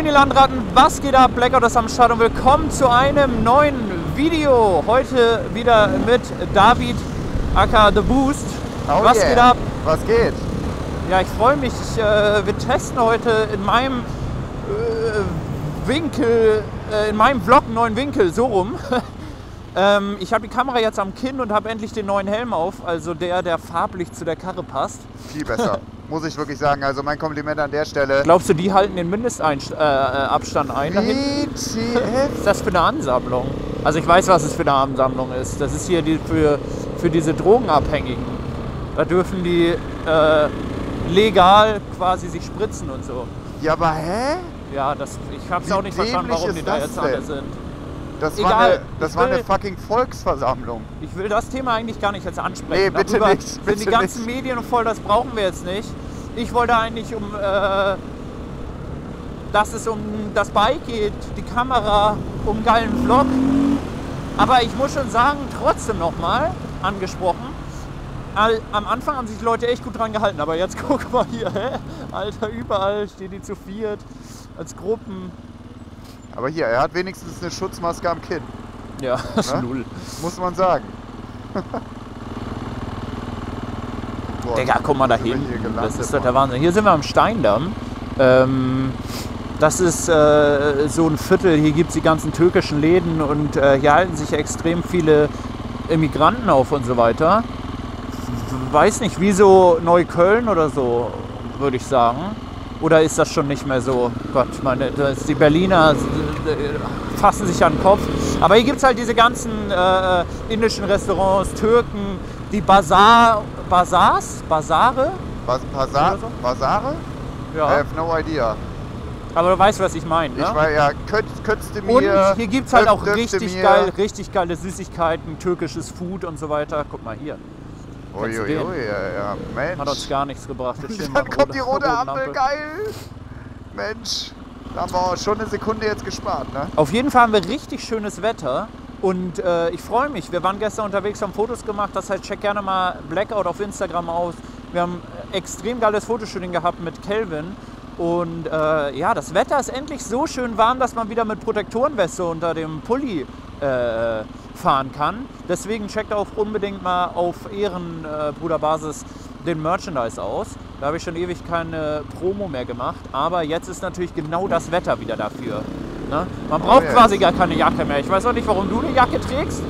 Moin ihr Landratten, was geht ab? Blackout ist am Start und willkommen zu einem neuen Video. Heute wieder mit David, aka The Boost. Oh was geht ab? Was geht? Ja, ich freue mich. Wir testen heute in meinem Winkel, in meinem Vlog einen neuen Winkel, so rum. Ich habe die Kamera jetzt am Kinn und habe endlich den neuen Helm auf, also der farblich zu der Karre passt. Viel besser, muss ich wirklich sagen. Also mein Kompliment an der Stelle. Glaubst du, die halten den Mindestabstand ein? WTF? Was ist das für eine Ansammlung? Also ich weiß, was es für eine Ansammlung ist. Das ist hier für diese Drogenabhängigen. Da dürfen die legal quasi sich spritzen und so. Ja, aber hä? Ja, ich habe es auch nicht verstanden, warum die da jetzt alle sind. Das Egal, war eine fucking Volksversammlung. Ich will das Thema eigentlich gar nicht jetzt ansprechen. Nee, bitte Darüber nicht. sind Bitte die ganzen nicht. Medien voll, das brauchen wir jetzt nicht. Ich wollte eigentlich dass es um das Bike geht, die Kamera, um einen geilen Vlog. Aber ich muss schon sagen, trotzdem nochmal angesprochen, am Anfang haben sich die Leute echt gut dran gehalten, aber jetzt guck mal hier, Alter, überall stehen die zu viert, als Gruppen. Aber hier, er hat wenigstens eine Schutzmaske am Kinn. Ja, Ne? null. Muss man sagen. Boah, Digga, guck mal da sind wir hinten, hier gelandet, das ist doch der Mann. Wahnsinn. Hier sind wir am Steindamm. Das ist so ein Viertel, hier gibt es die ganzen türkischen Läden und hier halten sich extrem viele Immigranten auf und so weiter. Weiß nicht, wie so Neukölln oder so, würde ich sagen. Oder ist das schon nicht mehr so? Gott, die Berliner fassen sich an den Kopf. Aber hier gibt es halt diese ganzen indischen Restaurants, Türken, die Basare? Basare? Ja. I have no idea. Aber du weißt, was ich meine, ne? Ich war ja, könntest du mir... Und hier gibt es halt auch dürfte richtig geile Süßigkeiten, türkisches Food und so weiter. Guck mal hier. Uiuiui, ja, Mensch. Hat uns gar nichts gebracht. Jetzt stehen Dann wir kommt die rote roten Ampel, geil! Mensch, da haben wir auch schon eine Sekunde jetzt gespart, ne? Auf jeden Fall haben wir richtig schönes Wetter und ich freue mich. Wir waren gestern unterwegs, haben Fotos gemacht. Das heißt, check gerne mal Blackout auf Instagram aus. Wir haben extrem geiles Fotoshooting gehabt mit Kelvin. Und ja, das Wetter ist endlich so schön warm, dass man wieder mit Protektorenweste unter dem Pulli fahren kann. Deswegen checkt auch unbedingt mal auf Ehrenbruderbasis den Merchandise aus. Da habe ich schon ewig keine Promo mehr gemacht. Aber jetzt ist natürlich genau das Wetter wieder dafür. Ne? Man braucht quasi gar keine Jacke mehr. Ich weiß auch nicht, warum du eine Jacke trägst.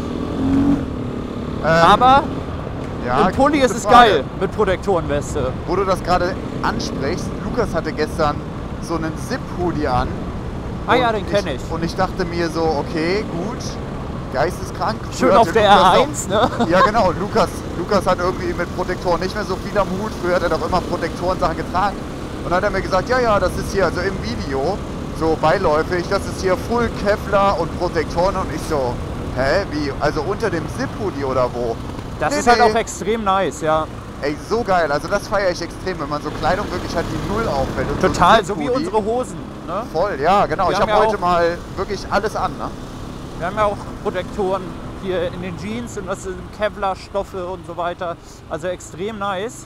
Aber ja, im Pulli ist es Frage. geil mit Protektorenweste. Wo du das gerade ansprichst, Lukas hatte gestern so einen Zip-Hoodie an. Ah ja, den kenne ich. Und ich dachte mir so, okay, gut, geisteskrank. Schön Früher auf hatte der Lukas R1, ne? Ja genau, Lukas hat irgendwie mit Protektoren nicht mehr so viel am Hut. Früher hat er doch immer Protektorensachen getragen. Und dann hat er mir gesagt, ja, das ist hier, also im Video, so beiläufig, das ist hier Full Kevlar und Protektoren. Und ich so, hä, wie, also unter dem Zip-Hoodie oder wo? Das Nee, ist halt nee. auch extrem nice, ja. Ey, so geil, also das feiere ich extrem, wenn man so Kleidung wirklich hat, die null auffällt. Und Total, so so ein wie Zip-Hoodie. unsere Hosen. Ne? Voll, ja, genau. Wir Ich haben habe ja heute auch- mal wirklich alles an, ne? Wir haben ja auch Protektoren hier in den Jeans und das sind Kevlar-Stoffe und so weiter. Also extrem nice.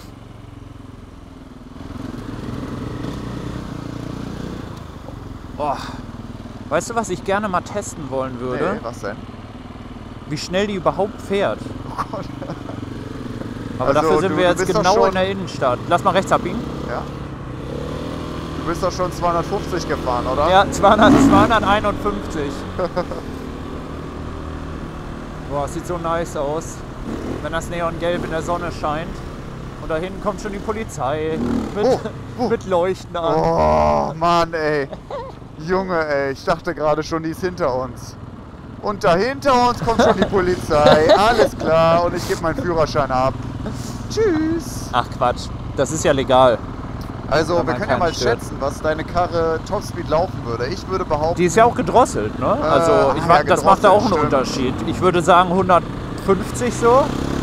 Oh. Weißt du, was ich gerne mal testen wollen würde? Nee, was denn? Wie schnell die überhaupt fährt. Oh Gott. Aber Also, dafür sind du wir jetzt bist doch genau schon- in der Innenstadt. Lass mal rechts abbiegen. Ja. Du bist doch schon 250 gefahren, oder? Ja, 251. Boah, es sieht so nice aus, wenn das Neongelb in der Sonne scheint. Und da hinten kommt schon die Polizei mit Leuchten an. Oh, Mann, ey. Junge, ey. Ich dachte gerade schon, die ist hinter uns. Und da hinter uns kommt schon die Polizei. Alles klar. Und ich gebe meinen Führerschein ab. Tschüss. Ach Quatsch, das ist ja legal. Also, Wenn wir man können ja keinen mal stört. schätzen, was deine Karre Topspeed laufen würde. Ich würde behaupten... Die ist ja auch gedrosselt, ne? Also ich ja, mag, das macht da auch einen gedrosselt, Unterschied. Ich würde sagen 150 so.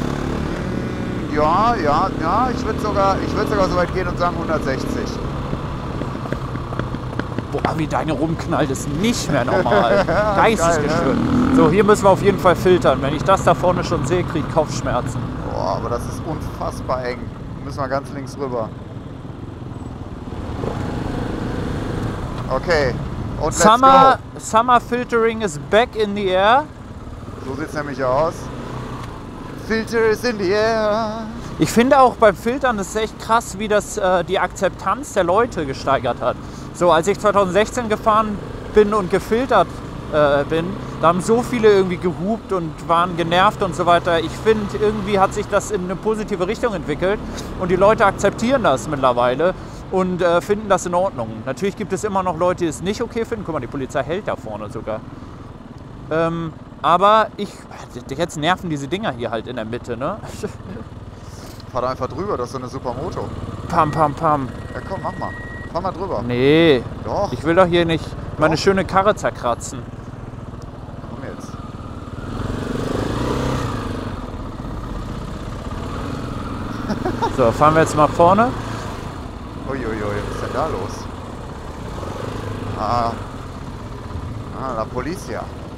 Ja, ich würde sogar so weit gehen und sagen 160. Boah, wie deine rumknallt, ist nicht mehr normal. Geistesgestört. Geil, So, hier müssen wir auf jeden Fall filtern. Wenn ich das da vorne schon sehe, kriege ich Kopfschmerzen. Boah, aber das ist unfassbar eng. Müssen wir ganz links rüber. Okay. Und let's Summer filtering is back in the air. go. So sieht es nämlich aus. Filter is in the air. Ich finde auch beim Filtern ist es echt krass, wie das die Akzeptanz der Leute gesteigert hat. So, als ich 2016 gefahren bin und gefiltert bin, da haben so viele irgendwie gehupt und waren genervt und so weiter. Ich finde, irgendwie hat sich das in eine positive Richtung entwickelt und die Leute akzeptieren das mittlerweile und finden das in Ordnung. Natürlich gibt es immer noch Leute, die es nicht okay finden. Guck mal, die Polizei hält da vorne sogar. Aber jetzt nerven diese Dinger hier halt in der Mitte, ne? Fahr da einfach drüber, das ist so eine super Moto. Pam, pam, pam. Ja komm, mach mal. Fahr mal drüber. Nee, Doch. ich will doch hier nicht meine schöne Karre zerkratzen. Komm jetzt. So, fahren wir jetzt mal vorne. Uiuiui, was ist denn da los? La Polizia.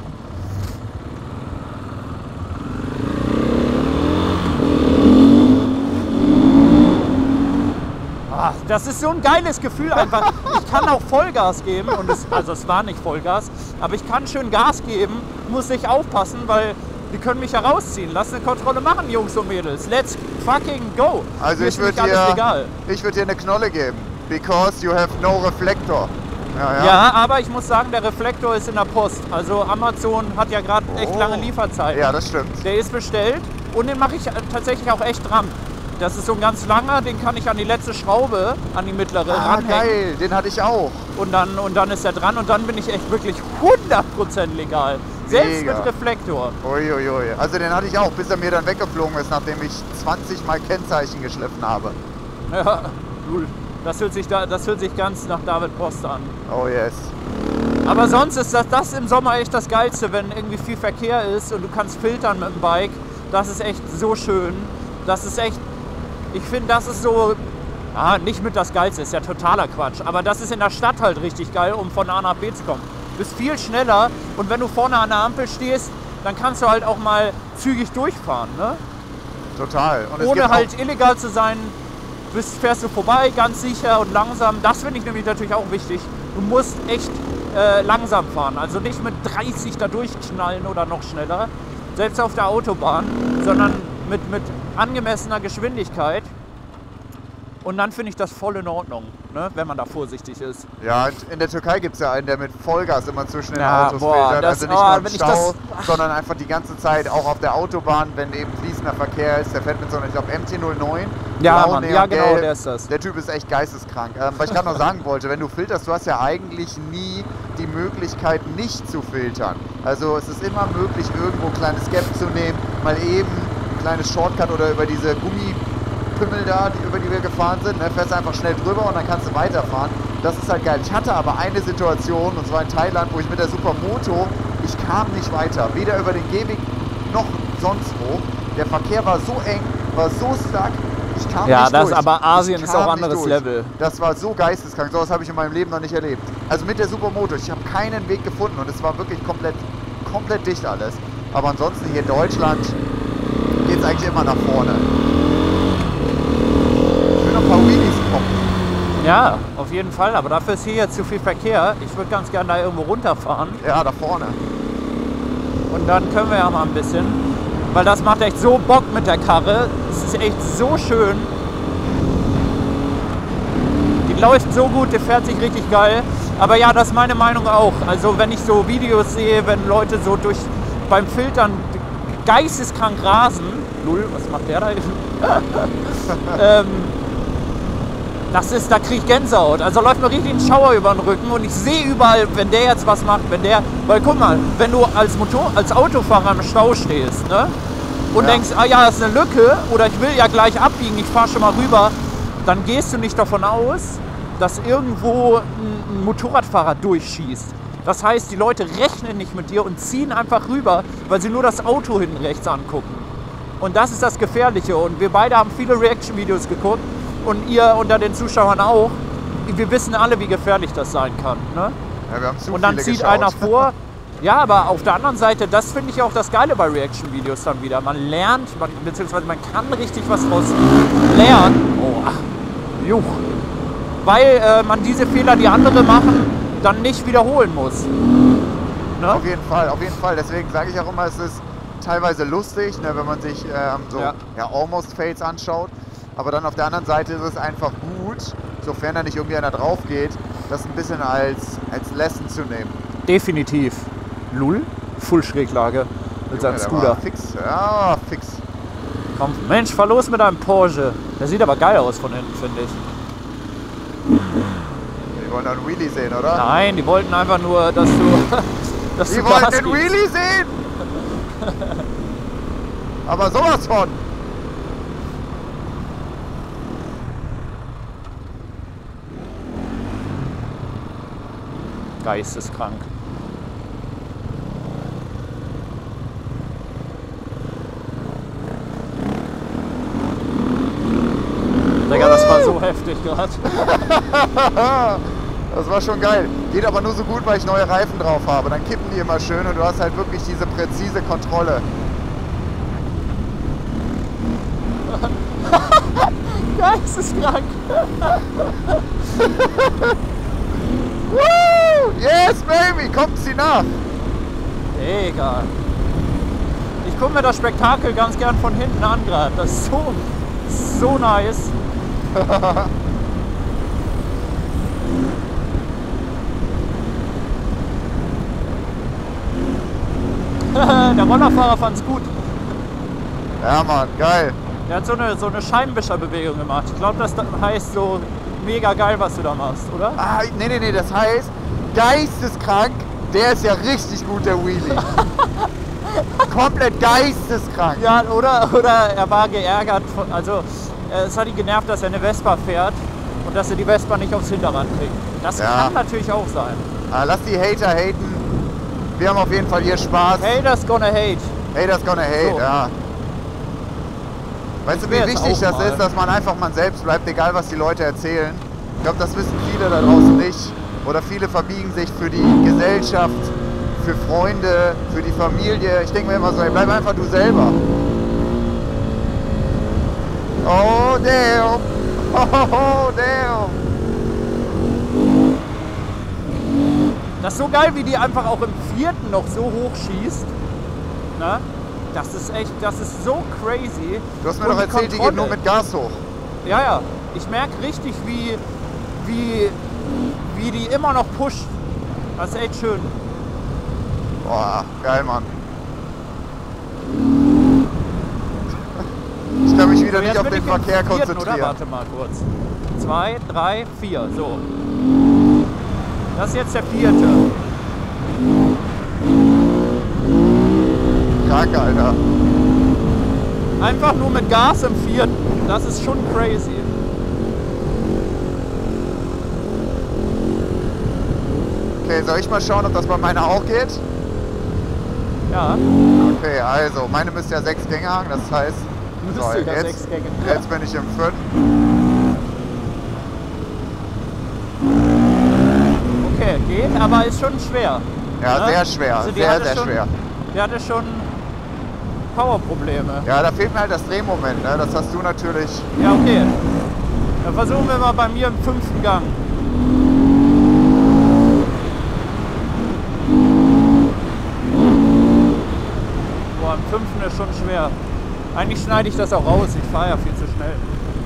Ach, das ist so ein geiles Gefühl einfach. Ich kann auch Vollgas geben, und es war nicht Vollgas, aber ich kann schön Gas geben, muss nicht aufpassen, weil die können mich herausziehen. Lass eine Kontrolle machen, Jungs und Mädels. Let's fucking go. Also Hier ich ist nicht würde alles legal. dir eine Knolle geben. Because you have no reflector. Ja, aber ich muss sagen, der Reflektor ist in der Post. Also Amazon hat ja gerade echt lange Lieferzeiten. Ja, das stimmt. Der ist bestellt und den mache ich tatsächlich auch echt dran. Das ist so ein ganz langer, den kann ich an die letzte Schraube, an die mittlere ranhängen. Geil, den hatte ich auch. Und dann ist er dran und dann bin ich echt wirklich 100% legal. Selbst Mega. mit Reflektor. Uiuiui. Also den hatte ich auch, bis er mir dann weggeflogen ist, nachdem ich 20 Mal Kennzeichen geschliffen habe. Ja, cool. Das hört sich ganz nach David Post an. Oh yes. Aber sonst ist das im Sommer echt das Geilste, wenn irgendwie viel Verkehr ist und du kannst filtern mit dem Bike. Das ist echt so schön. Das ist echt, ich finde, das ist so, nicht mit das Geilste, ist ja totaler Quatsch. Aber das ist in der Stadt halt richtig geil, um von A nach B zu kommen. Du bist viel schneller und wenn du vorne an der Ampel stehst, dann kannst du halt auch mal zügig durchfahren, ne? Total. Und es Ohne gibt halt illegal zu sein, fährst du vorbei, ganz sicher und langsam. Das finde ich nämlich natürlich auch wichtig. Du musst echt langsam fahren, also nicht mit 30 da durchknallen oder noch schneller, selbst auf der Autobahn, sondern mit angemessener Geschwindigkeit. Und dann finde ich das voll in Ordnung, ne, wenn man da vorsichtig ist. Ja, in der Türkei gibt es ja einen, der mit Vollgas immer zwischen den Ja, Autos boah, filtert. das- Also nicht nur im wenn ich Stau, sondern einfach die ganze Zeit, auch auf der Autobahn, wenn eben fließender Verkehr ist. Der fährt mit so einem, ich glaube, MT-09. Ja, blau, Mann, neongelb. ja genau, der ist das. Der Typ ist echt geisteskrank. Was ich gerade noch sagen wollte, wenn du filterst, du hast ja eigentlich nie die Möglichkeit, nicht zu filtern. Also es ist immer möglich, irgendwo ein kleines Gap zu nehmen, mal eben ein kleines Shortcut oder über diese Gummipimmel da, über die wir gefahren sind, ne, fährst einfach schnell drüber und dann kannst du weiterfahren. Das ist halt geil. Ich hatte aber eine Situation, und zwar in Thailand, wo ich mit der Supermoto, ich kam nicht weiter, weder über den Gehweg noch sonst wo. Der Verkehr war so eng, war so stuck, ich kam Ja, nicht das durch. aber Asien Ich ist kam auch nicht anderes durch. Level. Das war so geisteskrank, sowas habe ich in meinem Leben noch nicht erlebt. Also mit der Supermoto, ich habe keinen Weg gefunden und es war wirklich komplett dicht alles. Aber ansonsten hier in Deutschland geht es eigentlich immer nach vorne. Ich will noch ein paar Wheelies poppen. Ja, auf jeden Fall, aber dafür ist hier jetzt zu viel Verkehr. Ich würde ganz gerne da irgendwo runterfahren Ja, da vorne. und dann können wir ja mal ein bisschen, weil das macht echt so Bock mit der Karre. Es ist echt so schön. Die läuft so gut, die fährt sich richtig geil. Aber ja, das ist meine Meinung auch. Also wenn ich so Videos sehe, wenn Leute so beim Filtern geisteskrank rasen, Null, was macht der da eben? Da kriege ich Gänsehaut. Also läuft mir richtig ein Schauer über den Rücken und ich sehe überall, wenn der jetzt was macht, weil guck mal, wenn du als Autofahrer im Stau stehst, ne? Und Ja. denkst, das ist eine Lücke oder ich will ja gleich abbiegen, ich fahre schon mal rüber, dann gehst du nicht davon aus, dass irgendwo ein Motorradfahrer durchschießt. Das heißt, die Leute rechnen nicht mit dir und ziehen einfach rüber, weil sie nur das Auto hinten rechts angucken. Und das ist das Gefährliche. Und wir beide haben viele Reaction-Videos geguckt und ihr unter den Zuschauern auch. Wir wissen alle, wie gefährlich das sein kann. Ne? Ja, wir haben zu Und dann viele zieht geschaut. einer vor. Ja, aber auf der anderen Seite, das finde ich auch das Geile bei Reaction-Videos dann wieder. Man lernt, beziehungsweise man kann richtig was draus lernen. Oh, ach, juch. Weil man diese Fehler, die andere machen, dann nicht wiederholen muss. Ne? Auf jeden Fall, auf jeden Fall. Deswegen sage ich auch immer, es ist teilweise lustig, ne, wenn man sich Almost Fails anschaut. Aber dann auf der anderen Seite ist es einfach gut, sofern da nicht irgendwie einer drauf geht, das ein bisschen als Lesson zu nehmen. Definitiv. Lull, Full Schräglage mit seinem Scooter. Fix, ja, fix. Komm, Mensch, fahr los mit deinem Porsche. Der sieht aber geil aus von hinten, finde ich. Die wollen einen Wheelie sehen, oder? Nein, die wollten einfach nur, dass du dass Die du wollen Gas den gibst. Wheelie sehen! Aber sowas von! Geisteskrank. Digga, das war so heftig gerade. Das war schon geil. Geht aber nur so gut, weil ich neue Reifen drauf habe. Dann kippen die immer schön und du hast halt wirklich diese präzise Kontrolle. Geisteskrank. Woo! Yes, baby! Kommt sie nach! Egal. Ich gucke mir das Spektakel ganz gern von hinten an gerade. Das ist so nice. Der Rollerfahrer fand's gut. Ja, Mann, geil. Der hat so eine Scheibenwischerbewegung gemacht. Ich glaube, das heißt so mega geil, was du da machst, oder? Ah, nee, das heißt, geisteskrank, der ist ja richtig gut, der Wheelie. Komplett geisteskrank. Ja, oder er war geärgert. Also, es hat ihn genervt, dass er eine Vespa fährt und dass er die Vespa nicht aufs Hinterrad kriegt. Das kann natürlich auch sein. Ah, lass die Hater haten. Wir haben auf jeden Fall hier Spaß. Haters gonna hate. Haters gonna hate, So. ja. Weißt du, wie wichtig das ist, dass man einfach man selbst bleibt, egal was die Leute erzählen? Ich glaube, das wissen viele da draußen nicht. Oder viele verbiegen sich für die Gesellschaft, für Freunde, für die Familie. Ich denke mir immer so, ey, bleib einfach du selber. Oh, damn. Oh, damn. Das ist so geil, wie die einfach auch im vierten noch so hoch schießt. Ne? Das ist so crazy. Du hast mir Und doch erzählt, die geht nur mit Gas hoch. Ja, ja. Ich merke richtig, wie die immer noch pusht. Das ist echt schön. Boah, geil, Mann. Ich kann mich wieder So, nicht jetzt auf bin den ich im Verkehr vierten, konzentrieren. oder? Warte mal kurz. 2, 3, 4. So. Das ist jetzt der vierte. Krank, Alter. Einfach nur mit Gas im vierten. Das ist schon crazy. Okay, soll ich mal schauen, ob das bei meiner auch geht? Ja. Okay, also, meine müsste ja 6 Gänge haben, das heißt, so, Müsste ja 6 Gänge. jetzt bin ich im 4. Okay, geht, aber ist schon schwer. Ja, Ne? sehr schwer, Also die sehr, hatte sehr schon- schwer. Der hatte schon Powerprobleme. Ja, da fehlt mir halt das Drehmoment, ne? Das hast du natürlich. Ja, okay. Dann versuchen wir mal bei mir im 5. Gang. Boah, im 5. ist schon schwer. Eigentlich schneide ich das auch raus. Ich fahre ja viel zu schnell.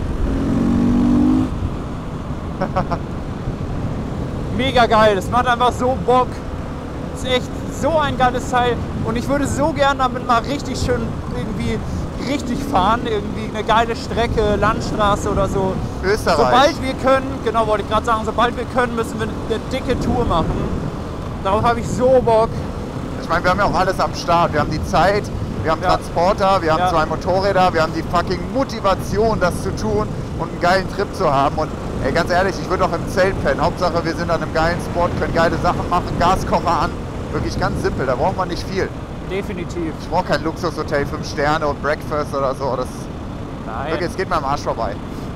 Mega geil. Das macht einfach so Bock. Das ist echt so ein geiles Teil. Und ich würde so gern damit mal richtig schön irgendwie richtig fahren. Irgendwie eine geile Strecke, Landstraße oder so. Österreich. Sobald wir können, genau wollte ich gerade sagen, sobald wir können, müssen wir eine dicke Tour machen. Darauf habe ich so Bock. Ich meine, wir haben ja auch alles am Start. Wir haben die Zeit, wir haben Ja. Transporter, wir haben Ja. 2 Motorräder, wir haben die fucking Motivation, das zu tun und einen geilen Trip zu haben. Und ey, ganz ehrlich, ich würde auch im Zelt pennen. Hauptsache, wir sind an einem geilen Spot, können geile Sachen machen, Gaskocher an. Wirklich ganz simpel, da braucht man nicht viel. Definitiv. Ich brauche kein Luxushotel, 5 Sterne und Breakfast oder so. Das Nein. wirklich, es geht mir am Arsch vorbei.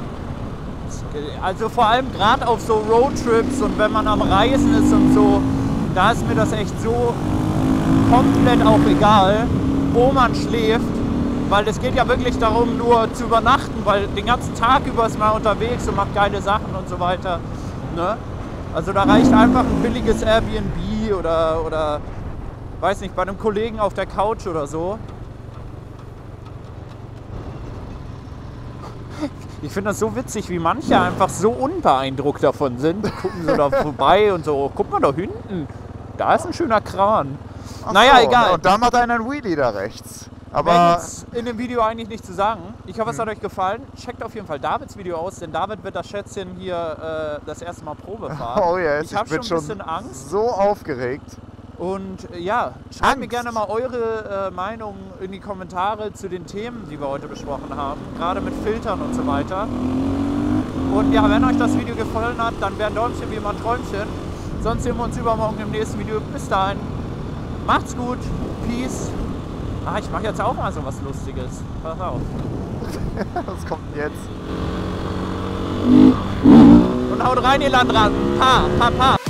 Also vor allem gerade auf so Roadtrips und wenn man am Reisen ist und so, da ist mir das echt so komplett auch egal, wo man schläft, weil es geht ja wirklich darum, nur zu übernachten, weil den ganzen Tag über ist man unterwegs und macht geile Sachen und so weiter. Ne? Also da reicht einfach ein billiges Airbnb oder weiß nicht, bei einem Kollegen auf der Couch oder so. Ich finde das so witzig, wie manche einfach so unbeeindruckt davon sind. Die gucken so da vorbei und so, guck mal da hinten, da ist ein schöner Kran. Ach naja, so, egal. Und da macht einer einen Wheelie da rechts. Mehr Aber jetzt in dem Video eigentlich nicht zu sagen. Ich hoffe, es hat euch gefallen. Checkt auf jeden Fall Davids Video aus, denn David wird das Schätzchen hier das erste Mal Probe fahren. oh yes, ich habe schon bin ein bisschen Angst. so aufgeregt. Und ja, schreibt mir gerne mal eure Meinung in die Kommentare zu den Themen, die wir heute besprochen haben. Gerade mit Filtern und so weiter. Und ja, wenn euch das Video gefallen hat, dann wäre ein Däumchen wie immer ein Träumchen. Sonst sehen wir uns übermorgen im nächsten Video. Bis dahin. Macht's gut. Peace. Ah, ich mache jetzt auch mal so was Lustiges. Pass auf. Was kommt denn jetzt? Und haut rein, ihr Landratten. Pa, pa, pa.